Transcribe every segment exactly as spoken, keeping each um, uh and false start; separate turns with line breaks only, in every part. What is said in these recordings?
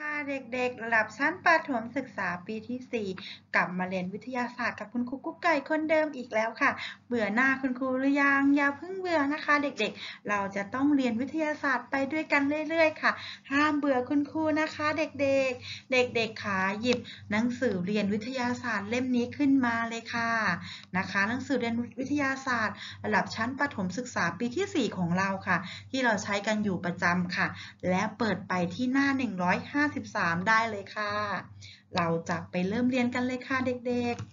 ค่ะเด็กๆระดับชั้นประถมศึกษาปีที่สี่กลับมาเรียนวิทยาศาสตร์กับคุณครูกุ๊กไก่คนเดิมอีกแล้วค่ะเบื่อหน้าคุณครูหรือยังอย่าเพิ่งเบื่อนะคะเด็กๆเราจะต้องเรียนวิทยาศาสตร์ไปด้วยกันเรื่อยๆค่ะห้ามเบื่อคุณครูนะคะเด็กๆเด็กๆขาหยิบหนังสือเรียนวิทยาศาสตร์เล่มนี้ขึ้นมาเลยค่ะนะคะหนังสือเรียนวิทยาศาสตร์ระดับชั้นประถมศึกษาปีที่สี่ของเราค่ะที่เราใช้กันอยู่ประจำค่ะและเปิดไปที่หน้าหนึ่งร้อยห้าสิบสามได้เลยค่ะ เราจะไปเริ่มเรียนกันเลยค่ะเด็ก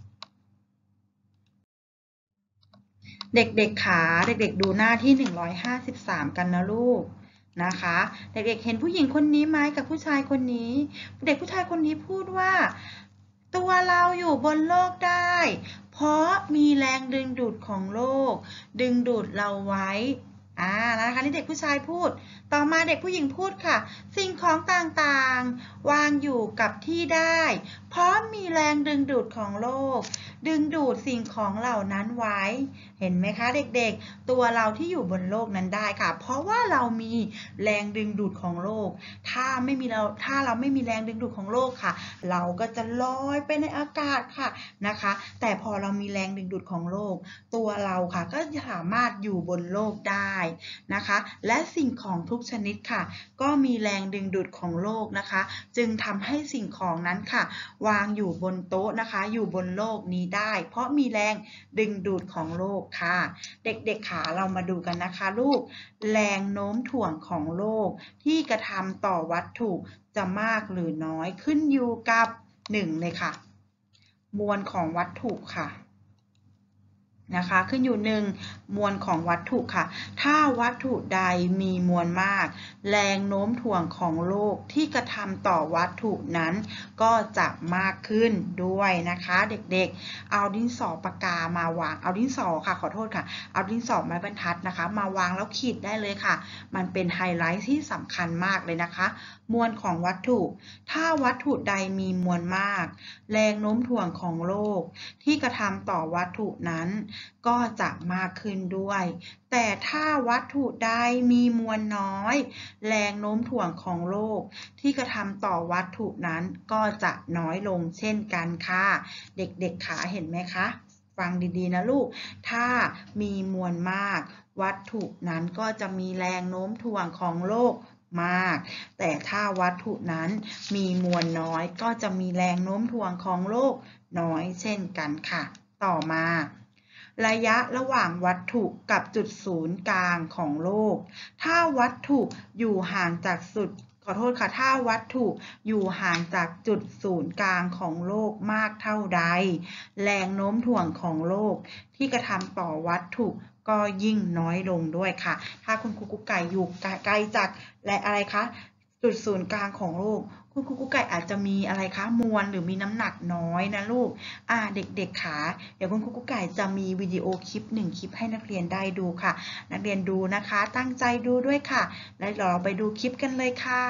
ๆ เด็กๆขาเด็กๆดูหน้าที่หนึ่งร้อยห้าสิบสามกันนะลูกนะคะ เด็กๆเห็นผู้หญิงคนนี้ไหมกับผู้ชายคนนี้ เด็กผู้ชายคนนี้พูดว่า ตัวเราอยู่บนโลกได้ เพราะมีแรงดึงดูดของโลก ดึงดูดเราไว้อ่านะคะนี่เด็กผู้ชายพูด ต่อมาเด็กผู้หญิงพูดค่ะ สิ่งของต่างๆวางอยู่กับที่ได้ เพราะมีแรงดึงดูดของโลก ดึงดูดสิ่งของเหล่านั้นไว้ เห็นไหมคะเด็กๆ ตัวเราที่อยู่บนโลกนั้นได้ค่ะ เพราะว่าเรามีแรงดึงดูดของโลก ถ้าไม่มีเราถ้าเราไม่มีแรงดึงดูดของโลกค่ะ เราก็จะลอยไปในอากาศค่ะนะคะ แต่พอเรามีแรงดึงดูดของโลก ตัวเราค่ะก็สามารถอยู่บนโลกได้นะคะ และสิ่งของทุกชนิดค่ะ ก็มีแรงดึงดูดของโลกนะคะ จึงทำให้สิ่งของนั้นค่ะ วางอยู่บนโต๊ะนะคะ อยู่บนโลกนี้ได้ เพราะมีแรงดึงดูดของโลกค่ะ เด็กๆขาเรามาดูกันนะคะลูก แรงโน้มถ่วงของโลกที่กระทำต่อวัตถุจะมากหรือน้อยขึ้นอยู่กับหนึ่งเลยค่ะ มวลของวัตถุค่ะนะคะขึ้นอยู่หนึ่งมวลของวัตถุค่ะถ้าวัตถุใดมีมวลมากแรงโน้มถ่วงของโลกที่กระทำต่อวัตถุนั้นก็จะมากขึ้นด้วยนะคะเด็กๆเอาดินสอปากกามาวางเอาดินสอค่ะขอโทษค่ะเอาดินสอไม้บรรทัดนะคะมาวางแล้วขีดได้เลยค่ะมันเป็นไฮไลท์ที่สำคัญมากเลยนะคะมวลของวัตถุถ้าวัตถุใดมีมวลมากแรงโน้มถ่วงของโลกที่กระทำต่อวัตถุนั้นก็จะมากขึ้นด้วยแต่ถ้าวัตถุใดมีมวลน้อยแรงโน้มถ่วงของโลกที่กระทำต่อวัตถุนั้นก็จะน้อยลงเช่นกันค่ะเด็กๆขาเห็นไหมคะฟังดีๆนะลูกถ้ามีมวลมากวัตถุนั้นก็จะมีแรงโน้มถ่วงของโลกมากแต่ถ้าวัตถุนั้นมีมวลน้อยก็จะมีแรงโน้มถ่วงของโลกน้อยเช่นกันค่ะต่อมาระยะระหว่างวัตถุกับจุดศูนย์กลางของโลกถ้าวัตถุอยู่ห่างจากจุดขอโทษค่ะถ้าวัตถุอยู่ห่างจากจุดศูนย์กลางของโลกมากเท่าใดแรงโน้มถ่วงของโลกที่กระทำต่อวัตถุก็ยิ่งน้อยลงด้วยค่ะถ้าคุณครูกุ๊กไก่อยู่ไกลจากและอะไรคะจุดศูนย์กลางของโลกคุณครูกุ๊กไก่อาจจะมีอะไรคะมวลหรือมีน้ำหนักน้อยนะลูกอ่าเด็กๆขาเดี๋ยวคุณครูกุ๊กไก่จะมีวิดีโอคลิปหนึ่งคลิปให้นักเรียนได้ดูค่ะนักเรียนดูนะคะตั้งใจดูด้วยค่ะแล้วเราไปดูคลิปกันเลยค่ะ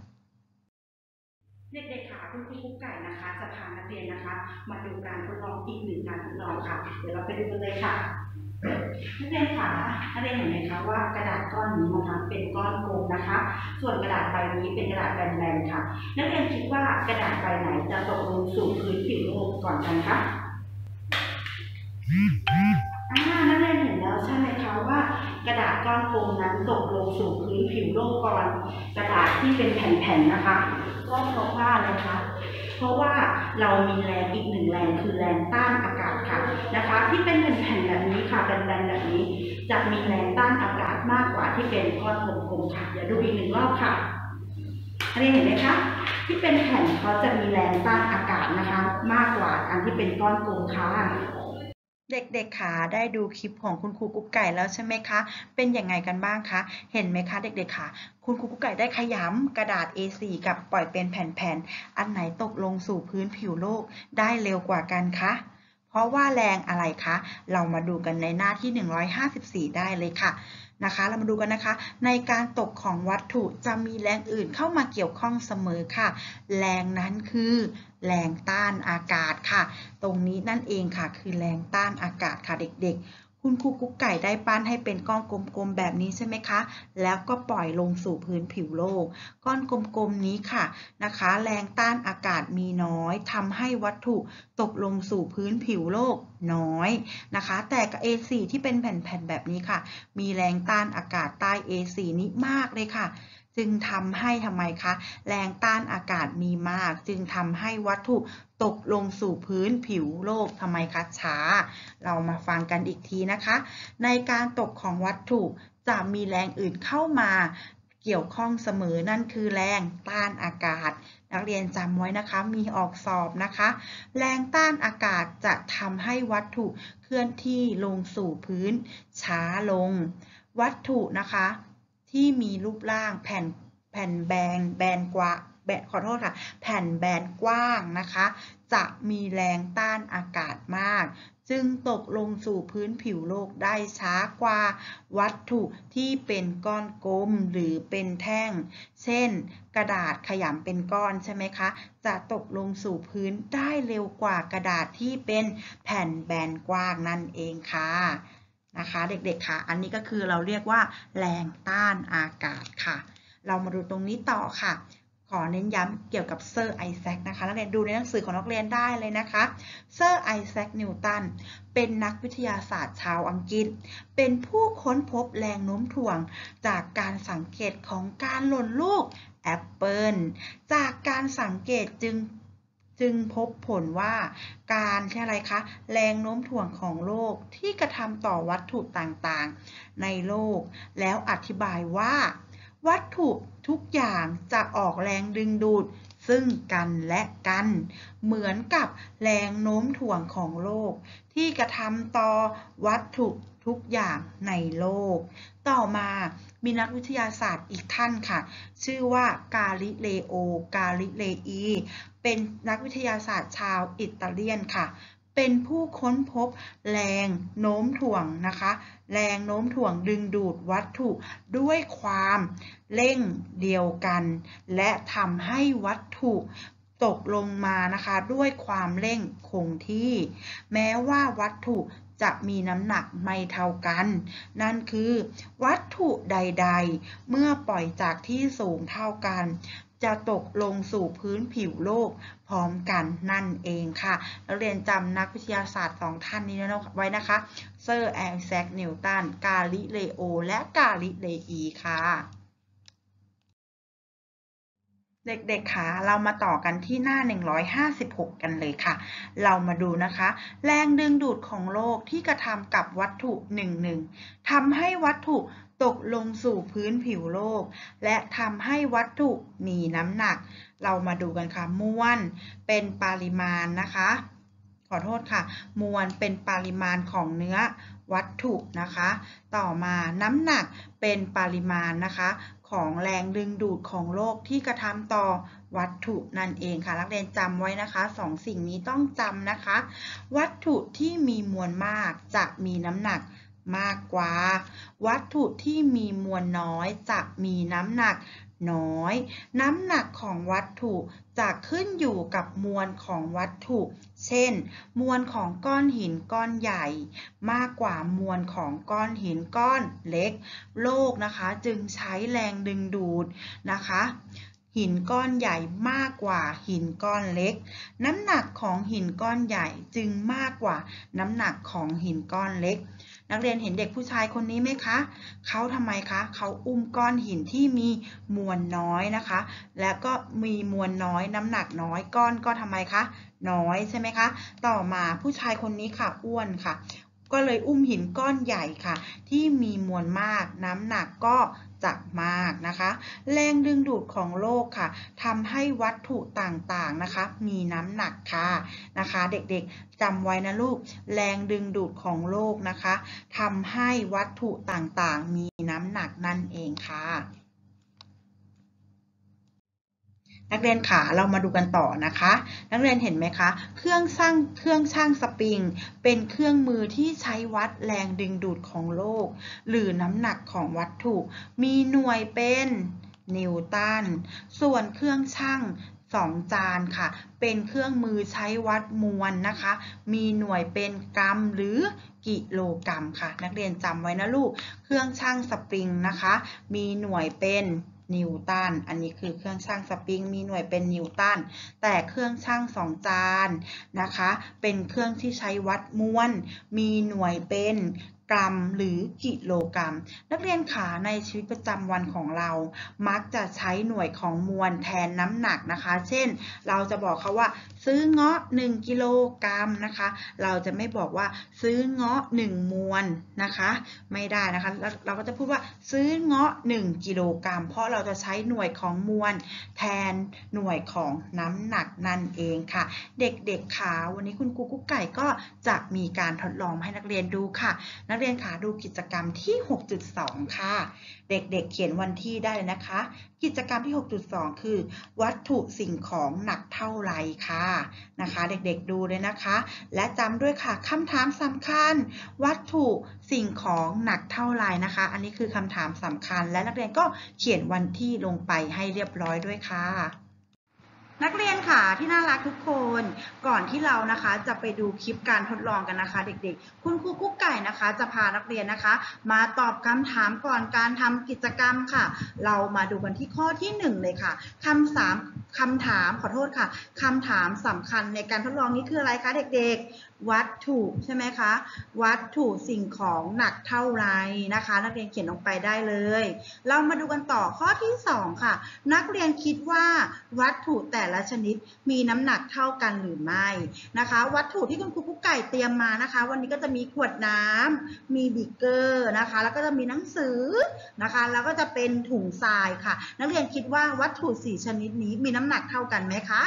เด็กๆค่ะคุณครูกุ๊กไก่นะคะจะพานักเรียนนะคะมาดูการทดลองอีกหนึ่งการทดลองค่ะเดี๋ยวเราไปดูกันเลยค่ะนักเรียนคะนักเรียนเห็นไหมคะว่ากระดาษก้อนนี้นะคะเป็นก้อนกลมนะคะส่วนกระดาษใบนี้เป็นกระดาษแบนๆค่ะนักเรียนคิดว่ากระดาษใบไหนจะตกลงสู่พื้นผิวโลกก่อนกันคะอ่านักเรียนเห็นแล้วใช่ไหมคะว่ากระดาษก้อนกลมนั้นตกลงสู่พื้นผิวโลกก่อนกระดาษที่เป็นแผ่นๆนะคะก็เพราะว่าอะไรคะเพราะว่าเรามีแรงอีกหนึ่งแรงคือแรงต้านอากาศค่ะนะคะที่เป็นแผ่นๆแบบนี้ค่ะแบนๆแบบนี้จะมีแรงต้านอากาศมากกว่าที่เป็นก้อนกลมๆค่ะเดี๋ยวดูอีกหนึ่งรอบค่ะอันนี้เห็นไหมคะที่เป็นแผ่นเขาจะมีแรงต้านอากาศนะคะมากกว่าอันที่เป็นก้อนกลมค่ะเด็กๆขาได้ดูคลิปของคุณครูกุ๊กไก่แล้วใช่ไหมคะเป็นยังไงกันบ้างคะเห็นไหมคะเด็กๆค่ะคุณครูกุ๊กไก่ได้ขยำกระดาษ เอ โฟร์ กับปล่อยเป็นแผ่นๆอันไหนตกลงสู่พื้นผิวโลกได้เร็วกว่ากันคะเพราะว่าแรงอะไรคะเรามาดูกันในหน้าที่หนึ่งร้อยห้าสิบสี่ได้เลยค่ะนะคะเรามาดูกันนะคะในการตกของวัตถุจะมีแรงอื่นเข้ามาเกี่ยวข้องเสมอค่ะแรงนั้นคือแรงต้านอากาศค่ะตรงนี้นั่นเองค่ะคือแรงต้านอากาศค่ะเด็กๆคุณครูกุ๊กไก่ได้ปั้นให้เป็นก้อนกลมๆแบบนี้ใช่ไหมคะแล้วก็ปล่อยลงสู่พื้นผิวโลกก้อนกลมๆนี้ค่ะนะคะแรงต้านอากาศมีน้อยทำให้วัตถุตกลงสู่พื้นผิวโลกน้อยนะคะแต่กับ เอ โฟร์ ที่เป็นแผ่นๆแบบนี้ค่ะมีแรงต้านอากาศใต้ เอ โฟร์ นี้มากเลยค่ะจึงทำให้ทำไมคะแรงต้านอากาศมีมากจึงทำให้วัตถุตกลงสู่พื้นผิวโลกทำไมคะช้าเรามาฟังกันอีกทีนะคะในการตกของวัตถุจะมีแรงอื่นเข้ามาเกี่ยวข้องเสมอนั่นคือแรงต้านอากาศนักเรียนจำไว้นะคะมีออกสอบนะคะแรงต้านอากาศจะทำให้วัตถุเคลื่อนที่ลงสู่พื้นช้าลงวัตถุนะคะที่มีรูปร่างแผ่นแผ่นแบนแบนกว่าแบนขอโทษค่ะแผ่นแบนกว้างนะคะจะมีแรงต้านอากาศมากจึงตกลงสู่พื้นผิวโลกได้ช้ากว่าวัตถุที่เป็นก้อนกลมหรือเป็นแท่งเช่นกระดาษขยำเป็นก้อนใช่ไหมคะจะตกลงสู่พื้นได้เร็วกว่ากระดาษที่เป็นแผ่นแบนกว้างนั่นเองค่ะนะคะเด็กๆค่ะอันนี้ก็คือเราเรียกว่าแรงต้านอากาศค่ะเรามาดูตรงนี้ต่อค่ะขอเน้นย้ำเกี่ยวกับเซอร์ไอแซคนะคะนักเรียนดูในหนังสือของนักเรียนได้เลยนะคะเซอร์ไอแซคนิวตันเป็นนักวิทยาศาสตร์ชาวอังกฤษเป็นผู้ค้นพบแรงโน้มถ่วงจากการสังเกตของการหล่นลูกแอปเปิลจากการสังเกตจึงจึงพบผลว่าการใช่อะไรคะแรงโน้มถ่วงของโลกที่กระทำต่อวัตถุต่างๆในโลกแล้วอธิบายว่าวัตถุทุกอย่างจะออกแรงดึงดูดซึ่งกันและกันเหมือนกับแรงโน้มถ่วงของโลกที่กระทำต่อวัตถุทุกอย่างในโลกต่อมามีนักวิทยาศาสตร์อีกท่านค่ะชื่อว่ากาลิเลโอกาลิเลอีเป็นนักวิทยาศาสตร์ชาวอิตาเลียนค่ะเป็นผู้ค้นพบแรงโน้มถ่วงนะคะแรงโน้มถ่วงดึงดูดวัตถุด้วยความเร่งเดียวกันและทำให้วัตถุตกลงมานะคะด้วยความเร่งคงที่แม้ว่าวัตถุจะมีน้ำหนักไม่เท่ากันนั่นคือวัตถุใดๆเมื่อปล่อยจากที่สูงเท่ากันจะตกลงสู่พื้นผิวโลกพร้อมกันนั่นเองค่ะนักเรียนจำนักวิทยาศาสตร์สองท่านนี้ไว้นะคะเซอร์ไอแซคนิวตันกาลิเลโอและกาลิเลอีค่ะเด็กๆค่ะเรามาต่อกันที่หน้าหนึ่งร้อยห้าสิบหกกันเลยค่ะเรามาดูนะคะแรงดึงดูดของโลกที่กระทำกับวัตถุหนึ่งหนึ่งทำให้วัตถุตกลงสู่พื้นผิวโลกและทำให้วัตถุมีน้ำหนักเรามาดูกันค่ะมวลเป็นปริมาณนะคะขอโทษค่ะมวลเป็นปริมาณของเนื้อวัตถุนะคะต่อมาน้ำหนักเป็นปริมาณนะคะของแรงดึงดูดของโลกที่กระทำต่อวัตถุนั่นเองค่ะนักเรียนจำไว้นะคะสองสิ่งนี้ต้องจำนะคะวัตถุที่มีมวลมากจะมีน้ำหนักมากกว่าวัตถุที่มีมวลน้อยจะมีน้ำหนักน้อยน้ำหนักของวัตถุจะขึ้นอยู่กับมวลของวัตถุเช่นมวลของก้อนหินก้อนใหญ่มากกว่ามวลของก้อนหินก้อนเล็กโลกนะคะจึงใช้แรงดึงดูดนะคะหินก้อนใหญ่มากกว่าหินก้อนเล็กน้ำหนักของหินก้อนใหญ่จึงมากกว่าน้ำหนักของหินก้อนเล็กนักเรียนเห็นเด็กผู้ชายคนนี้ไหมคะเขาทำไมคะเขาอุ้มก้อนหินที่มีมวลน้อยนะคะและก็มีมวลน้อยน้ำหนักน้อยก้อนก็ทำไมคะน้อยใช่ไหมคะต่อมาผู้ชายคนนี้ค่ะอ้วนค่ะก็เลยอุ้มหินก้อนใหญ่ค่ะที่มีมวลมากน้ำหนักก็จะมากนะคะแรงดึงดูดของโลกค่ะทำให้วัตถุต่างๆนะคะมีน้ำหนักค่ะนะคะเด็กๆจำไว้นะลูกแรงดึงดูดของโลกนะคะทำให้วัตถุต่างๆมีน้ำหนักนั่นเองค่ะนักเรียนขาเรามาดูกันต่อนะคะนักเรียนเห็นไหมคะเครื่องช่างเครื่องช่างสปริงเป็นเครื่องมือที่ใช้วัดแรงดึงดูดของโลกหรือน้ำหนักของวัตถุมีหน่วยเป็นนิวตันส่วนเครื่องช่างสองจานค่ะเป็นเครื่องมือใช้วัดมวลนะคะมีหน่วยเป็นกรัมหรือกิโลกรัมค่ะนักเรียนจำไว้นะลูกเครื่องชั่งสปริงนะคะมีหน่วยเป็นนิวตันอันนี้คือเครื่องชั่งสปริงมีหน่วยเป็นนิวตันแต่เครื่องชั่งสองจานนะคะเป็นเครื่องที่ใช้วัดมวลมีหน่วยเป็นกรัมหรือกิโลกรัมนักเรียนขาในชีวิตประจำวันของเรามักจะใช้หน่วยของมวลแทนน้ำหนักนะคะเช่นเราจะบอกเขาว่าซื้อเงาะหนึ่งกิโลกรัมนะคะเราจะไม่บอกว่าซื้อเงาะหนึ่งมวลนะคะไม่ได้นะคะเราก็จะพูดว่าซื้อเงาะหนึ่งกิโลกรัมเพราะเราจะใช้หน่วยของมวลแทนหน่วยของน้ำหนักนั่นเองค่ะเด็กๆขาวันนี้คุณครูกุ๊กไก่ก็จะมีการทดลองให้นักเรียนดูค่ะนักเรียนขาดูกิจกรรมที่ หกจุดสอง ค่ะเด็กๆ เเขียนวันที่ได้เลยนะคะกิจกรรมที่ หกจุดสอง คือวัตถุสิ่งของหนักเท่าไรค่ะนะคะเด็กๆดูเลยนะคะและจำด้วยค่ะคำถามสำคัญวัตถุสิ่งของหนักเท่าไรนะคะอันนี้คือคำถามสำคัญและนักเรียนก็เขียนวันที่ลงไปให้เรียบร้อยด้วยค่ะนักเรียนค่ะที่น่ารักทุกคนก่อนที่เรานะคะจะไปดูคลิปการทดลองกันนะคะเด็กๆคุณครูกุ๊กไก่นะคะจะพานักเรียนนะคะมาตอบคำถามก่อนการทำกิจกรรมค่ะเรามาดูกันที่ข้อที่หนึ่งเลยค่ะคำสามคำถามขอโทษค่ะคำถามสำคัญในการทดลองนี้คืออะไรคะเด็กๆวัตถุใช่ไหมคะวัตถุสิ่งของหนักเท่าไรนะคะนักเรียนเขียนลงไปได้เลยเรามาดูกันต่อข้อที่สองค่ะนักเรียนคิดว่าวัตถุแต่ละชนิดมีน้ำหนักเท่ากันหรือไม่นะคะวัตถุที่คุณครูกุ๊กไก่เตรียมมานะคะวันนี้ก็จะมีขวดน้ำมีบิ๊กเกอร์นะคะแล้วก็จะมีหนังสือนะคะแล้วก็จะเป็นถุงทรายค่ะนักเรียนคิดว่าวัตถุสี่ชนิดนี้มีน้ำหนักเท่ากันไหมคะ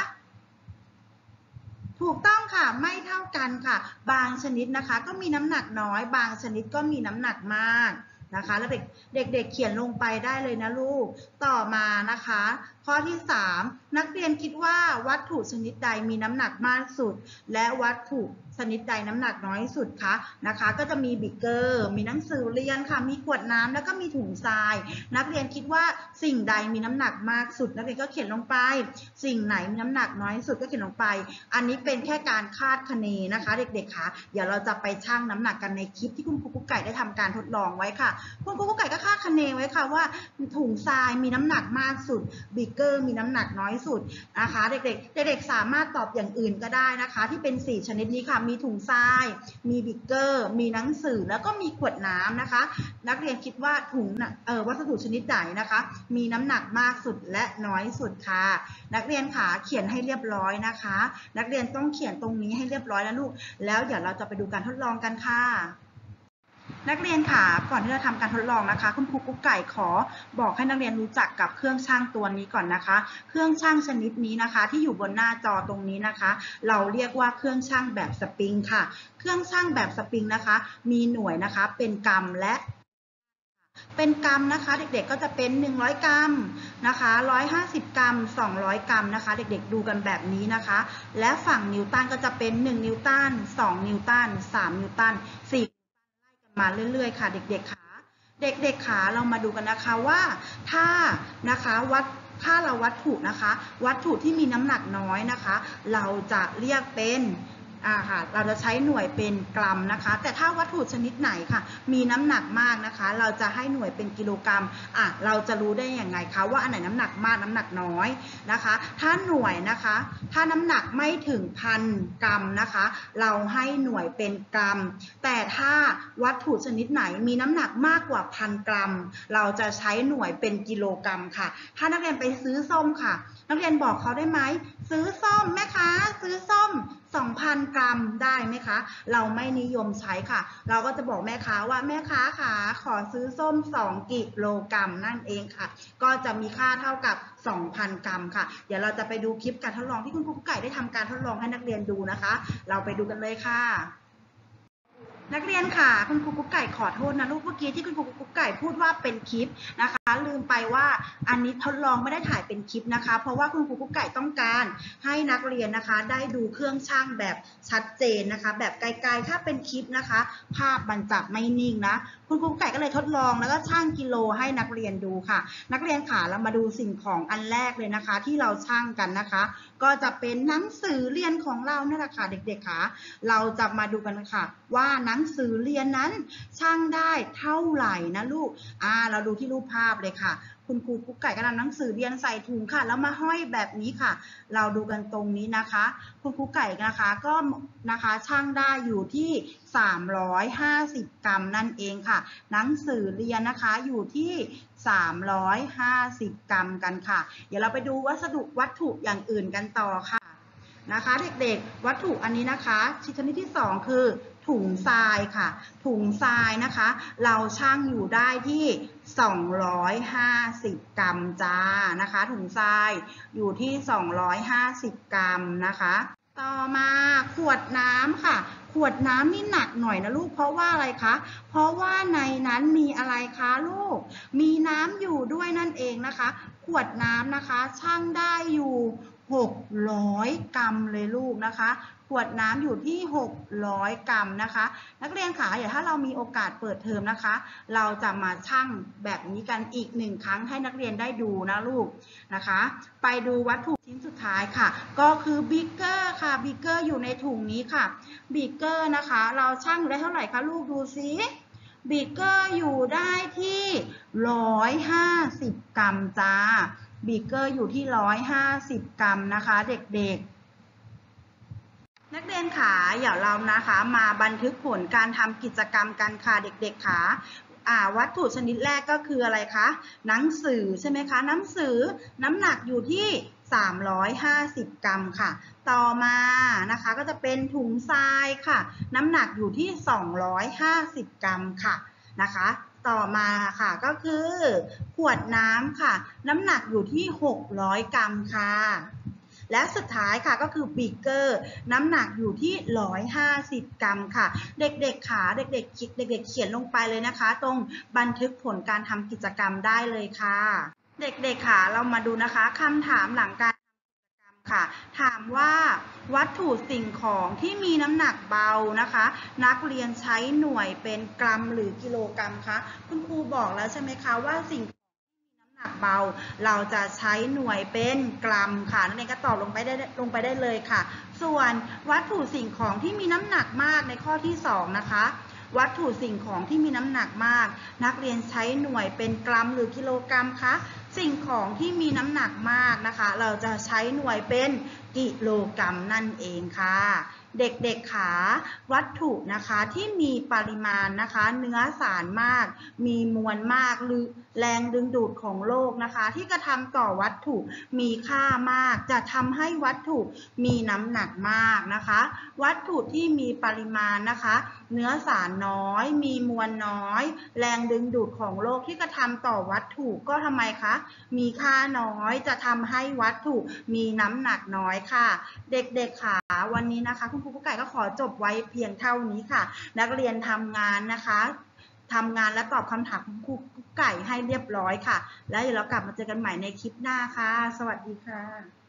ถูกต้องค่ะไม่เท่ากันค่ะบางชนิดนะคะก็มีน้ำหนักน้อยบางชนิดก็มีน้ำหนักมากนะคะแล้วเด็กเด็กๆเขียนลงไปได้เลยนะลูกต่อมานะคะข้อที่สามนักเรียนคิดว่าวัตถุชนิดใดมีน้ำหนักมากสุดและวัตถุชนิดใดน้ำหนักน้อยสุดคะนะคะก็จะมีบิ๊กเกอร์มีหนังสือเรียนค่ะมีขวดน้ำแล้วก็มีถุงทรายนักเรียนคิดว่าสิ่งใดมีน้ำหนักมากสุดนักเรียนก็เขียนลงไปสิ่งไหนมีน้ำหนักน้อยสุดก็เขียนลงไปอันนี้เป็นแค่การคาดคะเนนะคะเด็กๆคะเดี๋ยวเราจะไปชั่งน้ำหนักกันในคลิปที่คุณครูกุ๊กไก่ได้ทำการทดลองไว้ค่ะคุณครูกุ๊กไก่ก็คาดคะเนไว้ค่ะว่าถุงทรายมีน้ำหนักมากสุดบิ๊กเกอร์มีน้ำหนักน้อยสุดนะคะเด็กๆเด็กๆสามารถตอบอย่างอื่นก็ได้นะคะที่เป็นสี่ชนิดนี้ค่ะมีถุงทรายมีบิ๊กเกอร์มีหนังสือแล้วก็มีขวดน้ำนะคะนักเรียนคิดว่าถุงเอ่อวัสดุชนิดไหนนะคะมีน้ำหนักมากสุดและน้อยสุดค่ะนักเรียนขาเขียนให้เรียบร้อยนะคะนักเรียนต้องเขียนตรงนี้ให้เรียบร้อยแล้วลูกแล้วเดี๋ยวเราจะไปดูการทดลองกันค่ะนักเรียนค่ะก่อนที่จะทำการทดลองนะคะคุณครูกุ๊กไก่ขอบอกให้นักเรียนรู้จักกับเครื่องชั่งตัวนี้ก่อนนะคะเครื่องชั่งชนิดนี้นะคะที่อยู่บนหน้าจอตรงนี้นะคะเราเรียกว่าเครื่องชั่งแบบสปริงค่ะเครื่องชั่งแบบสปริงนะคะมีหน่วยนะคะเป็นกรัมและเป็นกรัมนะคะเด็กๆก็จะเป็นหนึ่งร้อยกรัมนะคะหนึ่งร้อยห้าสิบกรัมสองร้อยกรัมนะคะเด็กๆดูกันแบบนี้นะคะและฝั่งนิวตันก็จะเป็นหนึ่งนิวตันสองนิวตันสามนิวตันสี่มาเรื่อยๆค่ะเด็กๆขาเด็กๆขาเรามาดูกันนะคะว่าถ้านะคะวัดถ้าเราวัตถุนะคะวัตถุที่มีน้ำหนักน้อยนะคะเราจะเรียกเป็นอ่าค่ะเราจะใช้หน่วยเป็นกรัมนะคะแต่ถ้าวัตถุชนิดไหนค่ะมีน้ำหนักมากนะคะเราจะให้หน่วยเป็นกิโลกรัมอ่ะเราจะรู้ได้อย่างไงคะว่าอันไหนน้ำหนักมากน้ำหนักน้อยนะคะถ้าหน่วยนะคะถ้าน้ำหนักไม่ถึงพันกรัมนะคะเราให้หน่วยเป็นกรัมแต่ถ้าวัตถุชนิดไหนมีน้ำหนักมากกว่าพันกรัมเราจะใช้หน่วยเป็นกิโลกรัมค่ะถ้านักเรียนไปซื้อส้มค่ะนักเรียนบอกเขาได้ไหมซื้อส้มแม่ค้าซื้อส้มสองพันกรัมได้ไหมคะเราไม่นิยมใช้ค่ะเราก็จะบอกแม่ค้าว่าแม่ค้าค่ะขอซื้อส้มสองกิโลกรัมนั่นเองค่ะก็จะมีค่าเท่ากับ สองพันกรัมค่ะเดี๋ยวเราจะไปดูคลิปการทดลองที่คุณครูไก่ได้ทำการทดลองให้นักเรียนดูนะคะเราไปดูกันเลยค่ะนักเรียนค่ะคุณครูกุ๊กไก่ขอโทษนะลูกเมื่อกี้ที่คุณครูกุ๊กไก่พูดว่าเป็นคลิปนะคะลืมไปว่าอันนี้ทดลองไม่ได้ถ่ายเป็นคลิปนะคะเพราะว่าคุณครูกุ๊กไก่ต้องการให้นักเรียนนะคะได้ดูเครื่องชั่งแบบชัดเจนนะคะแบบไกลๆถ้าเป็นคลิปนะคะภาพมันจะไม่นิ่งนะคุณครูกุ๊กไก่ก็เลยทดลองแล้วก็ชั่งกิโลให้นักเรียนดูค่ะนักเรียนค่ะเรามาดูสิ่งของอันแรกเลยนะคะที่เราชั่งกันนะคะก็จะเป็นหนังสือเรียนของเรานี่แหละค่ะเด็กๆค่ะเราจะมาดูกันค่ะว่าหนังสือเรียนนั้นชั่งได้เท่าไหร่นะลูกอ่าเราดูที่รูปภาพเลยค่ะคุณครูกุ๊กไก่ก็นำหนังสือเรียนใส่ถุงค่ะแล้วมาห้อยแบบนี้ค่ะเราดูกันตรงนี้นะคะคุณครูไก่นะคะก็นะคะชั่งได้อยู่ที่สามร้อยห้าสิบกรัมนั่นเองค่ะหนังสือเรียนนะคะอยู่ที่สามร้อยห้าสิบกรัมกันค่ะเดี๋ยวเราไปดูวัสดุวัตถุอย่างอื่นกันต่อค่ะนะคะเด็กๆวัตถุอันนี้นะคะชนิดที่สองคือถุงทรายค่ะถุงทรายนะคะเราชั่งอยู่ได้ที่สองร้อยห้าสิบกรัมจ้านะคะถุงทรายอยู่ที่สองร้อยห้าสิบกรัมนะคะต่อมาขวดน้ำค่ะขวดน้ำนี่หนักหน่อยนะลูกเพราะว่าอะไรคะเพราะว่าในนั้นมีอะไรคะลูกมีน้ำอยู่ด้วยนั่นเองนะคะขวดน้ำนะคะชั่งได้อยู่หกร้อยกรัมเลยลูกนะคะขวดน้ำอยู่ที่หกร้อยกรัมนะคะนักเรียนค่ะเดี๋ยวถ้าเรามีโอกาสเปิดเทอมนะคะเราจะมาชั่งแบบนี้กันอีกหนึ่งครั้งให้นักเรียนได้ดูนะลูกนะคะไปดูวัตถุชิ้นสุดท้ายค่ะก็คือบิ๊กเกอร์ค่ะบิ๊กเกอร์อยู่ในถุงนี้ค่ะบิ๊กเกอร์นะคะเราชั่งได้เท่าไหร่คะลูกดูซิบิ๊กเกอร์อยู่ได้ที่ร้อยห้าสิบกรัมจ้าบิ๊กเกอร์อยู่ที่ร้อยห้าสิบกรัมนะคะเด็กๆนักเรียนขาเดี๋ยวเรานะคะมาบันทึกผลการทำกิจกรรมกันค่ะเด็กๆขาวัตถุชนิดแรกก็คืออะไรคะหนังสือใช่ไหมคะหนังสือน้ำหนักอยู่ที่สามร้อยห้าสิบกรัมค่ะต่อมานะคะก็จะเป็นถุงทรายค่ะน้ำหนักอยู่ที่สองร้อยห้าสิบกรัมค่ะนะคะต่อมาค่ะก็คือขวดน้ำค่ะน้ำหนักอยู่ที่หกร้อยกรัมค่ะและสุดท้ายค่ะก็คือบิ๊กเกอร์น้ำหนักอยู่ที่หนึ่งร้อยห้าสิบกรัมค่ะเด็กๆขาเด็กๆเด็กๆเขียนลงไปเลยนะคะตรงบันทึกผลการทำกิจกรรมได้เลยค่ะเด็กๆค่ะเรามาดูนะคะคำถามหลังการทำกิจกรรมค่ะถามว่าวัตถุสิ่งของที่มีน้ำหนักเบานะคะนักเรียนใช้หน่วยเป็นกรัมหรือกิโลกรัมคะคุณครูบอกแล้วใช่ไหมคะว่าสิ่งหนักเบาเราจะใช้หน่วยเป็นกรัมค่ะนักเรียนก็ตอบลงไปได้ลงไปได้เลยค่ะส่วนวัตถุสิ่งของที่มีน้ำหนักมากในข้อที่สองนะคะวัตถุสิ่งของที่มีน้ำหนักมากนักเรียนใช้หน่วยเป็นกรัมหรือกิโลกรัมคะสิ่งของที่มีน้ำหนักมากนะคะเราจะใช้หน่วยเป็นกิโลกรัมนั่นเองค่ะเด็กๆขาวัตถุนะคะที่มีปริมาณนะคะเนื้อสารมากมีมวลมากหรือแรงดึงดูดของโลกนะคะที่กระทำต่อวัตถุมีค่ามากจะทำให้วัตถุมีน้ำหนักมากนะคะวัตถุที่มีปริมาณนะคะเนื้อสารน้อยมีมวลน้อยแรงดึงดูดของโลกที่กระทำต่อวัตถุก็ทำไมคะมีค่าน้อยจะทำให้วัตถุมีน้ำหนักน้อยค่ะเด็กๆค่ะวันนี้นะคะคุณครูกุ๊กไก่ก็ขอจบไว้เพียงเท่านี้ค่ะนักเรียนทำงานนะคะทำงานและตอบคำถามคุณครูกุ๊กไก่ให้เรียบร้อยค่ะแล้วเดี๋ยวเรากลับมาเจอกันใหม่ในคลิปหน้าค่ะสวัสดีค่ะ